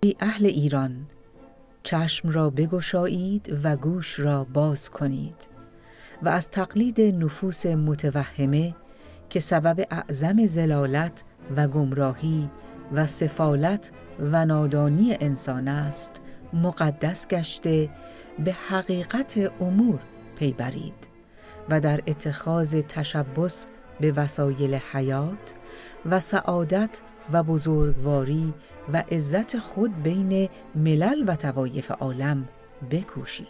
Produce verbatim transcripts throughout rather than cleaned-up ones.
ای اهل ایران، چشم را بگشایید و گوش را باز کنید و از تقلید نفوس متوهمه که سبب اعظم ضلالت و گمراهی و سفالت و نادانی انسان است مقدس گشته به حقیقت امور پی برید و در اتخاذ تشبث به وسایل حیات و سعادت و بزرگواری و عزت خود بین ملل و طوایف عالم بکوشید.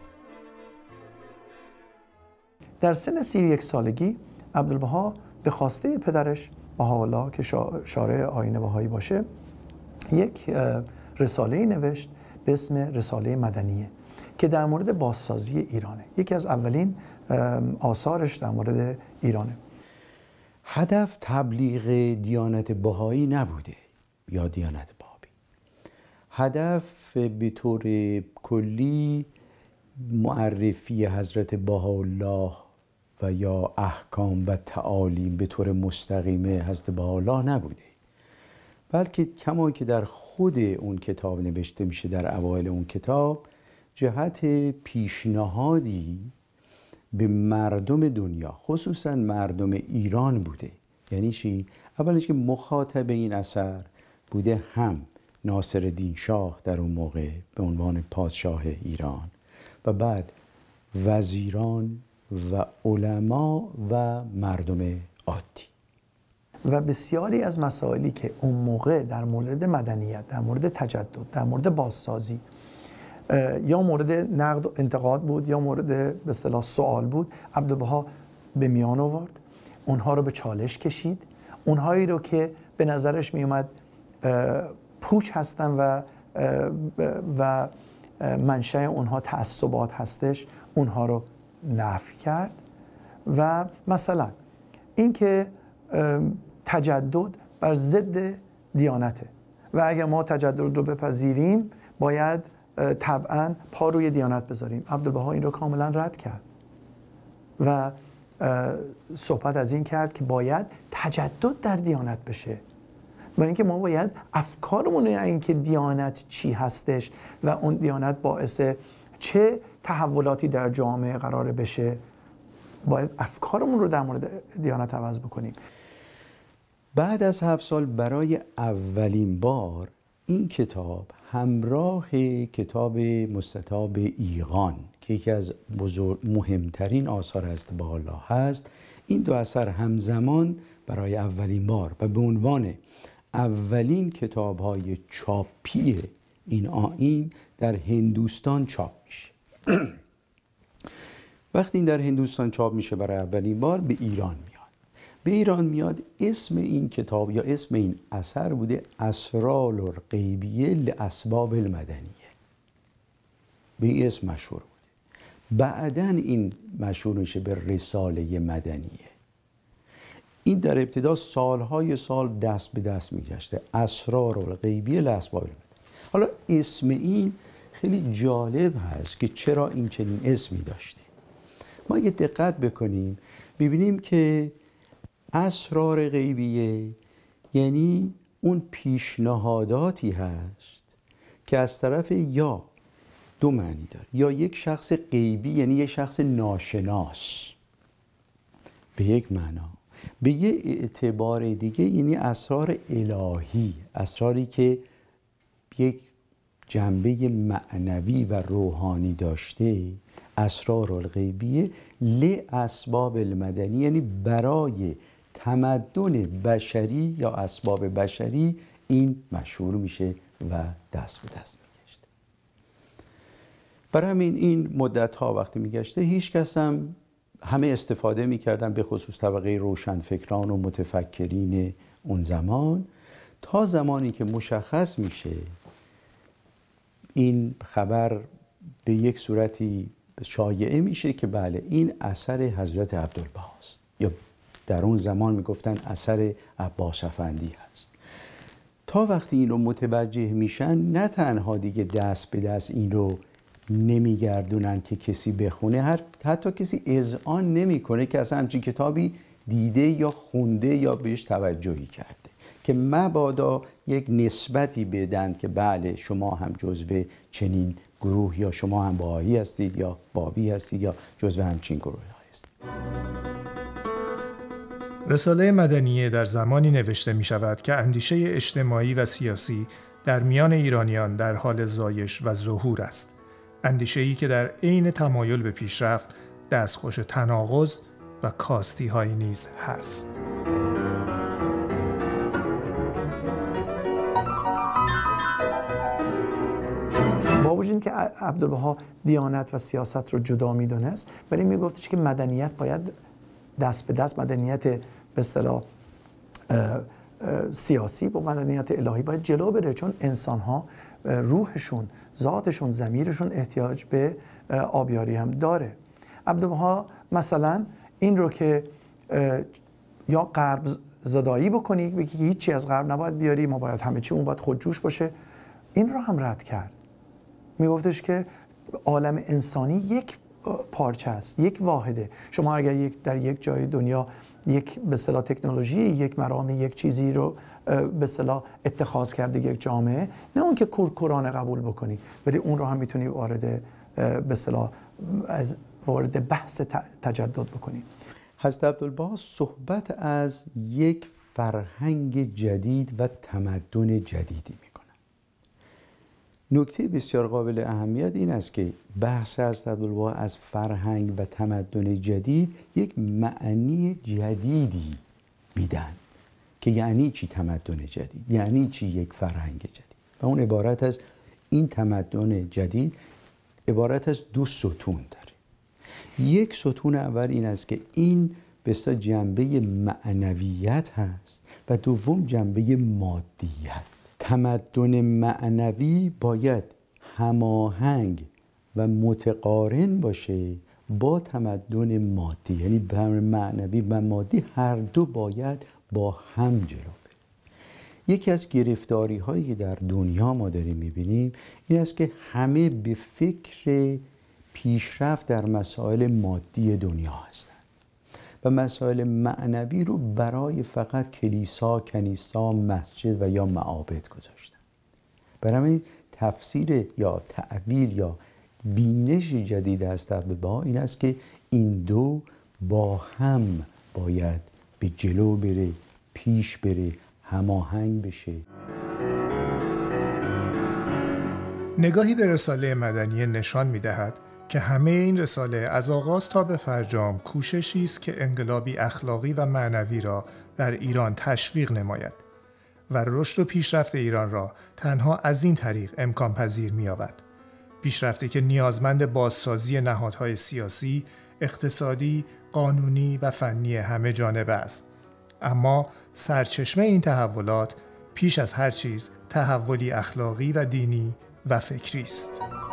در سن سی و یک سالگی عبدالبها به خواسته پدرش بهاءالله که شارع آیین بهایی باشه یک رساله نوشت به اسم رساله مدنیه که در مورد بازسازی ایرانه. یکی از اولین آثارش در مورد ایرانه. هدف تبلیغ دیانت بهایی نبوده یا دیانت بابی. هدف به طور کلی معرفی حضرت بهاءالله و یا احکام و تعالیم به طور مستقیم حضرت بهاءالله نبوده، بلکه کما که در خود اون کتاب نوشته میشه، در اوایل اون کتاب جهت پیشنهادی به مردم دنیا خصوصا مردم ایران بوده. یعنی چی؟ اولش که مخاطب این اثر بوده هم ناصرالدین شاه در اون موقع به عنوان پادشاه ایران و بعد وزیران و علما و مردم عادی. و بسیاری از مسائلی که اون موقع در مورد مدنیت، در مورد تجدد، در مورد بازسازی یا مورد نقد و انتقاد بود یا مورد به اصطلاح سوال بود، عبدالبها به میان آورد، اونها رو به چالش کشید، اونهایی رو که به نظرش می اومد پوچ هستن و و منشأ اونها تعصبات هستش، اونها رو نفی کرد. و مثلا اینکه تجدد بر ضد دیانته و اگر ما تجدد رو بپذیریم باید طبعا پا روی دیانت بذاریم. عبدالبها این رو کاملا رد کرد و صحبت از این کرد که باید تجدد در دیانت بشه و اینکه ما باید افکارمون اینکه دیانت چی هستش و اون دیانت باعث چه تحولاتی در جامعه قرار بشه، باید افکارمون رو در مورد دیانت عوض بکنیم. بعد از هفت سال برای اولین بار این کتاب همراه کتاب مستطاب ایقان که یکی از بزرگ مهمترین آثار حضرت بهاءالله هست، این دو اثر همزمان برای اولین بار و به عنوان اولین کتاب‌های چاپی این آیین در هندوستان چاپ میشه. وقتی این در هندوستان چاپ میشه برای اولین بار به ایران میاد. به ایران میاد، اسم این کتاب یا اسم این اثر بوده اسرار الغیبیه لاسباب المدنیه. به این اسم مشهور بوده. بعداً این مشهور میشه به رساله مدنیه. این در ابتدا سالهای سال دست به دست میگشته، اسرار الغیبیه لاسباب المدنیه. حالا اسم این خیلی جالب هست که چرا این چنین اسمی داشته. ما یه دقت بکنیم ببینیم که اسرار غیبیه یعنی اون پیشنهاداتی هست که از طرف یا دو معنی داره، یا یک شخص غیبی یعنی یک شخص ناشناس به یک معنا، به یه اعتبار دیگه یعنی اسرار الهی، اسراری که یک جنبه معنوی و روحانی داشته. اسرار الغیبیه لاسباب المدنی یعنی برای تمدن بشری یا اسباب بشری این مشهور میشه و دست به دست میگشته. برای همین این مدت ها وقتی میگشته هیچ کس هم همه استفاده میکردن، به خصوص طبقه روشنفکران و متفکرین اون زمان، تا زمانی که مشخص میشه این خبر به یک صورتی شایعه میشه که بله این اثر حضرت عبدالبهاست، یا در اون زمان میگفتن اثر عباس افندی هست. تا وقتی این رو متوجه میشن نه تنها دیگه دست به دست این رو نمیگردونن که کسی بخونه، هر حتی کسی اذعان نمیکنه که اصلا همچین کتابی دیده یا خونده یا بهش توجهی کرده. که مبادا یک نسبتی بدن که بله شما هم جزو چنین گروه یا شما هم بهایی هستید یا بابی هستید یا جزو همچین گروه هستید. رساله مدنیه در زمانی نوشته می شود که اندیشه اجتماعی و سیاسی در میان ایرانیان در حال زایش و ظهور است. اندیشه‌ای که در عین تمایل به پیشرفت دستخوش تناقض و کاستی های نیز هست. با وجود اینکه عبدالبها دیانت و سیاست رو جدا می‌دونست، ولی میگفتش که مدنیت باید دست به دست، مدنیت به اصطلاح سیاسی با مدنیت الهی باید جلو بره، چون انسان‌ها روحشون، ذاتشون، ضمیرشون احتیاج به آبیاری هم داره. عبدالبها مثلا این رو که یا غرب زدایی بکنی، بگی که هیچی از غرب نباید بیاری، ما باید همه چی اون باید خودجوش باشه، این رو هم رد کرد. میگفتش که عالم انسانی یک پارچه است، یک واحده. شما اگر یک در یک جای دنیا یک به اصطلاح تکنولوژی، یک مرامی، یک چیزی رو به اصطلاح اتخاذ کرده یک جامعه، نه اون که کورکورانه قبول بکنی، ولی اون رو هم میتونی وارد به اصطلاح از وارد بحث تجدد بکنی. حضرت عبدالبها صحبت از یک فرهنگ جدید و تمدن جدیدی میکنه. نکته بسیار قابل اهمیت این است که بحث حضرت عبدالبها از فرهنگ و تمدن جدید یک معنی جدیدی میدن که یعنی چی تمدن جدید، یعنی چی یک فرهنگ جدید. و اون عبارت از این تمدن جدید عبارت از دو ستون داره. یک ستون اول این است که این به اصطلاح جنبه معنویت هست و دوم جنبه مادیت. تمدن معنوی باید هماهنگ و متقارن باشه با تمدن مادی، یعنی معنوی و مادی هر دو باید با هم جلو بره. یکی از گرفتاری هایی که در دنیا ما داریم میبینیم این است که همه به فکر پیشرفت در مسائل مادی دنیا هستند و مسائل معنوی رو برای فقط کلیسا، کنیسا، مسجد و یا معابد گذاشتن. برای تفسیر یا تعبیر یا بینش جدید از عبدالبها این است که این دو با هم باید به جلو بره، پیش بره، هماهنگ بشه. نگاهی به رساله مدنیه نشان می‌دهد که همه این رساله از آغاز تا به فرجام کوششی است که انقلابی اخلاقی و معنوی را در ایران تشویق نماید و رشد و پیشرفت ایران را تنها از این طریق امکان پذیر می‌یابد. پیشرفتی که نیازمند بازسازی نهادهای سیاسی، اقتصادی، قانونی و فنی همه جانبه است. اما سرچشمه این تحولات پیش از هر چیز تحولی اخلاقی و دینی و فکری است.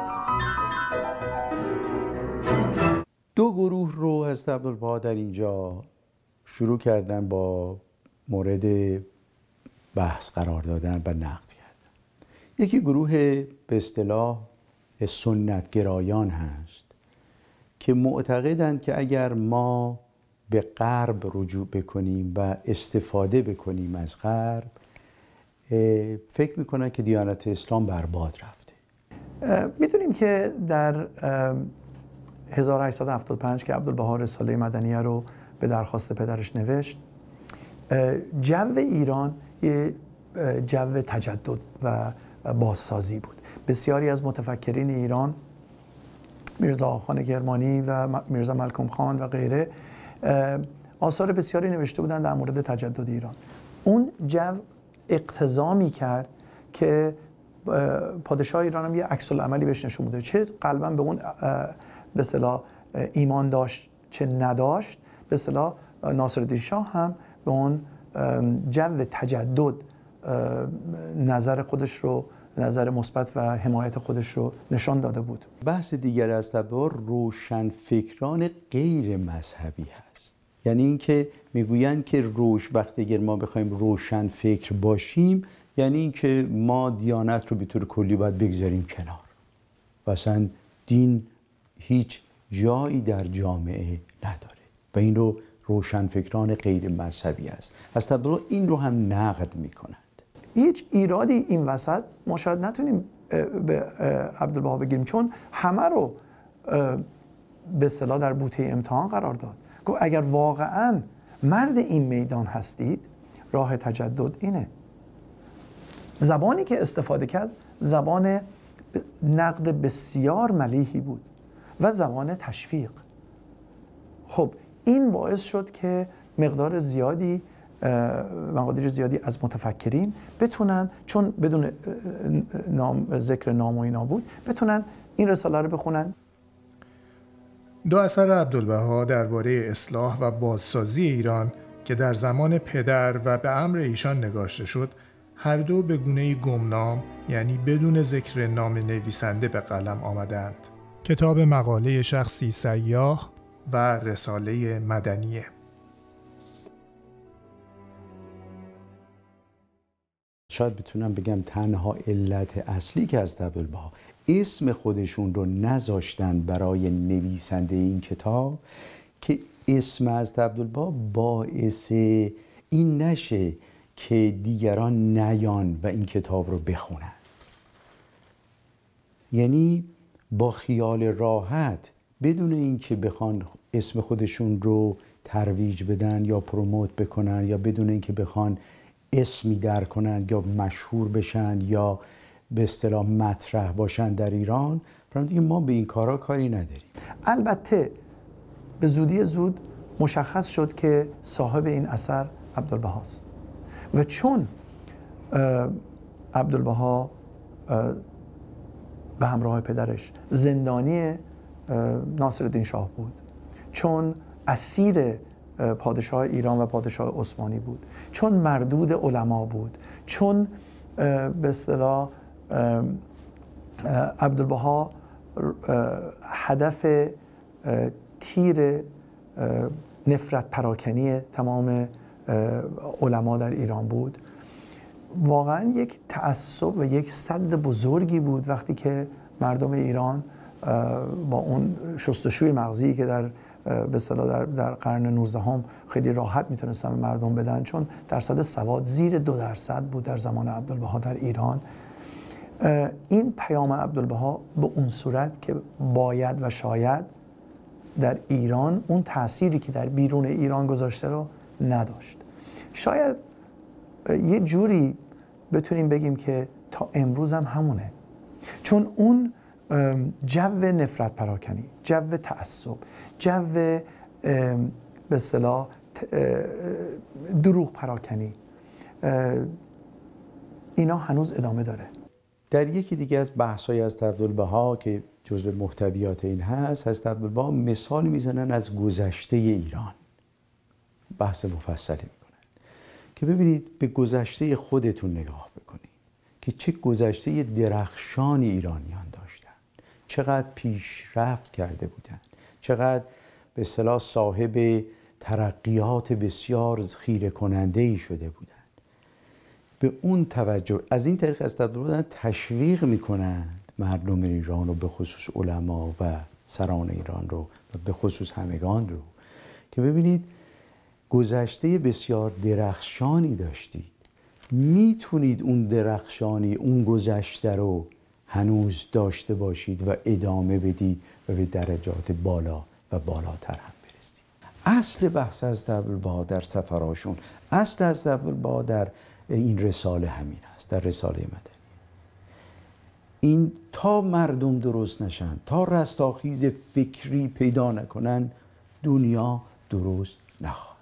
دو گروه رو از عبدالبها در اینجا شروع کردن با مورد بحث قرار دادن و نقد کردن. یکی گروه به اصطلاح سنتگرایان هست که معتقدند که اگر ما به غرب رجوع بکنیم و استفاده بکنیم از غرب، فکر میکنن که دیانت اسلام برباد رفته. میدونیم که در هزار و هشتصد و هفتاد و پنج که عبدالبها رساله مدنیه رو به درخواست پدرش نوشت، جو ایران یه جو تجدد و بازسازی بود. بسیاری از متفکرین ایران، میرزا آقاخان کرمانی و میرزا ملکم خان و غیره، آثار بسیاری نوشته بودند در مورد تجدد ایران. اون جو اقتضا می‌کرد که پادشاه ایران هم یه عکس العملی بهش نشون بده، چه قلباً به اون به اصطلاح ایمان داشت چه نداشت. به اصطلاح ناصرالدین شاه هم به اون جو تجدد نظر خودش رو، نظر مثبت و حمایت خودش رو نشان داده بود. بحث دیگر از تبار روشنفکران غیر مذهبی هست. یعنی اینکه میگویند که روش وقتی اگر ما بخوایم روشن فکر باشیم، یعنی اینکه ما دیانت رو به طور کلی باید بگذاریم کنار و اصلا دین هیچ جایی در جامعه نداره و این رو روشنفکران غیر مذهبی است. از عبدالبها این رو هم نقد میکنند. هیچ ایرادی این وسط ما شاید نتونیم به عبدالبها بگیریم، چون همه رو به اصطلاح در بوته امتحان قرار داد. گفت اگر واقعا مرد این میدان هستید راه تجدد اینه. زبانی که استفاده کرد زبان نقد بسیار ملیحی بود و زبان تشویق. خب این باعث شد که مقدار زیادی مقادیر زیادی از متفکرین بتونن، چون بدون نام ذکر نام و اینا بود، بتونن این رساله رو بخونن. دو اثر عبدالبها درباره اصلاح و بازسازی ایران که در زمان پدر و به امر ایشان نگاشته شد، هر دو به گونه‌ای گمنام، یعنی بدون ذکر نام نویسنده، به قلم آمدند. کتاب مقاله شخصی سیاح و رساله مدنیه. شاید بتونم بگم تنها علت اصلی که از عبدالبها اسم خودشون رو نذاشتن برای نویسنده این کتاب که اسم از عبدالبها باعث این نشه که دیگران نیان و این کتاب رو بخونن. یعنی با خیال راحت بدون اینکه بخوان اسم خودشون رو ترویج بدن یا پروموت بکنن یا بدون اینکه بخوان اسمی در کنن یا مشهور بشن یا به اصطلاح مطرح باشن در ایران، برای دیگه ما به این کارا کاری نداریم. البته به زودی زود مشخص شد که صاحب این اثر عبدالبها است و چون عبدالبها به همراه پدرش زندانی ناصرالدین شاه بود، چون اسیر پادشاه ایران و پادشاه عثمانی بود، چون مردود علما بود، چون به اصطلاح عبدالبها هدف تیر نفرت پراکنی تمام علما در ایران بود، واقعا یک تعصب و یک سد بزرگی بود وقتی که مردم ایران با اون شستشوی مغزی که در به اصطلاح در, در قرن نوزدهم خیلی راحت میتونستن به مردم بدن، چون درصد سواد زیر دو درصد بود در زمان عبدالبها در ایران. این پیام عبدالبها به اون صورت که باید و شاید در ایران اون تأثیری که در بیرون ایران گذاشته رو نداشت. شاید یه جوری بتونیم بگیم که تا امروز هم همونه، چون اون جو نفرت پراکنی، جو تعصب، جو به اصطلاح دروغ پراکنی، اینا هنوز ادامه داره. در یکی دیگه از بحث‌های از عبدالبها که جزو محتویات این هست، از عبدالبها مثال میزنن از گذشته ایران، بحث مفصلی میکنن که ببینید به گذشته خودتون نگاه بکنید که چه گذشته درخشانی ایرانیان داشتن، چقدر پیشرفت کرده بودن، چقدر به اصطلاح صاحب ترقیات بسیار خیره کننده ای شده بودن. به اون توجه از این طریق از عبدالبها تشویق میکنند مردم ایران رو، به خصوص علما و سران ایران رو و به خصوص همگان رو، که ببینید گذشته بسیار درخشانی داشتید، میتونید اون درخشانی، اون گذشته رو هنوز داشته باشید و ادامه بدید و به درجات بالا و بالاتر هم برسید. اصل بحث از عبدالبها در سفراشون، اصل از عبدالبها در این رساله همین است، در رساله مدنی. این تا مردم درست نشن، تا رستاخیز فکری پیدا نکنن، دنیا درست نخواهد.